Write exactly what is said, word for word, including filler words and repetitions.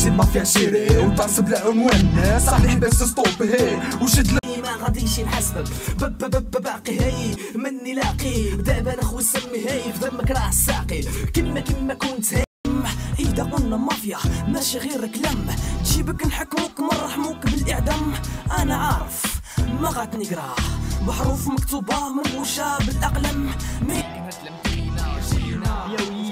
سي مافيا شيري وتعصب العنوان صاحبي بس ستوب هي وشد ما غاديش نحسبك باقي هي مني لاقي دابا انا خو سمي هي في دمك راه الساقي كما كما كنت هي. اذا قلنا مافيا ماشي غير كلام تجيبك نحكموك نرحموك بالاعدام. انا عارف ما غاتنقرا بحروف مكتوبه منقوشه بالاقلام. كنا تلمتينا وجينا